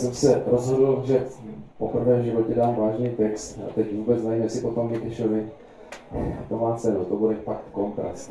jsem se rozhodl, že poprvé v životě dám vážný text a teď vůbec nevím, jestli potom Mikyšovi to má cenu, to bude fakt kontrast.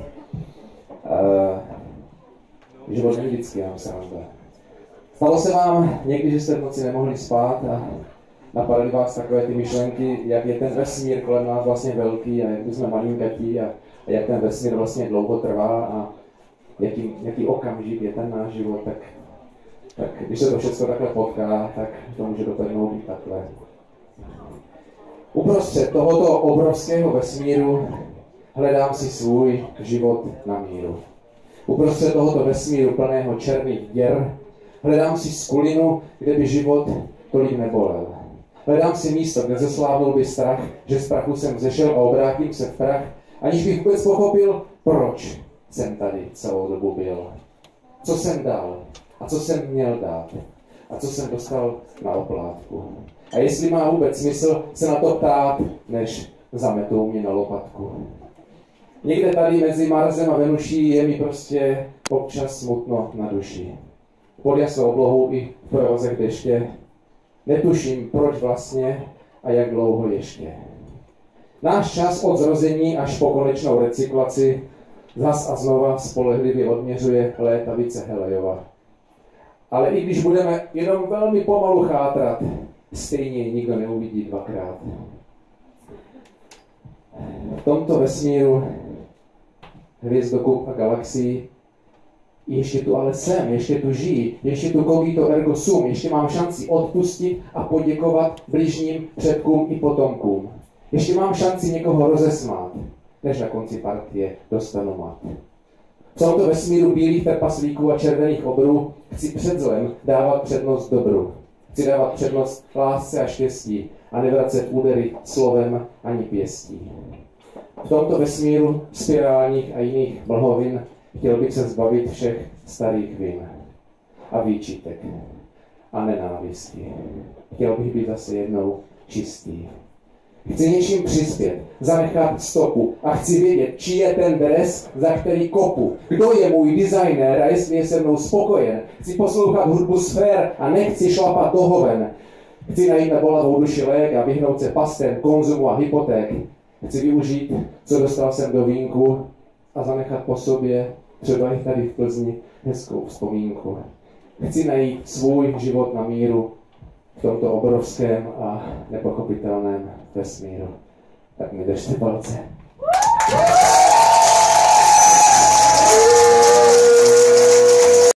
Život není vždycky nám sranda. Stalo se vám někdy, že jste v noci nemohli spát a napadaly vás takové ty myšlenky, jak je ten vesmír kolem nás vlastně velký a jak my jsme malinkatí a jak ten vesmír vlastně dlouho trvá a jaký okamžik je ten náš život, tak když se to všechno takhle potká, tak to může dopadnout i takhle. Uprostřed tohoto obrovského vesmíru hledám si svůj život na míru. Uprostřed tohoto vesmíru plného černých děr hledám si skulinu, kde by život tolik nebolel. Hledám si místo, kde zeslávnul by strach, že z prachu jsem vzešel a obrátím se v prach, aniž bych vůbec pochopil, proč jsem tady celou dobu byl. Co jsem dal a co jsem měl dát a co jsem dostal na oplátku. A jestli má vůbec smysl se na to ptát, než zametou mě na lopatku. Někde tady mezi Marsem a Venuší je mi prostě občas smutno na duši. Pod jasnou oblohou i v provozech deště netuším, proč vlastně a jak dlouho ještě. Náš čas od zrození až po konečnou recyklaci zas a znova spolehlivě odměřuje létavice Helejova. Ale i když budeme jenom velmi pomalu chátrat, stejně ji nikdo neuvidí dvakrát. V tomto vesmíru hvězdokup a galaxií ještě tu ale jsem, ještě tu žijí, ještě tu cogito ergo sum, ještě mám šanci odpustit a poděkovat bližním předkům i potomkům. Ještě mám šanci někoho rozesmát, než na konci partie dostanu mat. V tomto vesmíru bílých trpaslíků a červených obrů chci před zlem dávat přednost dobru. Chci dávat přednost lásce a štěstí a nevracet údery slovem ani pěstí. V tomto vesmíru spirálních a jiných mlhovin chtěl bych se zbavit všech starých vin a výčitek a nenávistí. Chtěl bych být zase jednou čistý. Chci něčím přispět, zanechat stopu a chci vědět, čí je ten dres, za který kopu. Kdo je můj designér a jestli je se mnou spokojen. Chci poslouchat hudbu sfér a nechci šlapat do hoven. Chci najít na bolavou duši lék a vyhnout se pastem, konzumu a hypoték. Chci využít, co dostal jsem do vínku a zanechat po sobě, třeba i tady v Plzni, hezkou vzpomínku. Chci najít svůj život na míru v tomto obrovském a nepochopitelném vesmíru. Tak mi držte palce.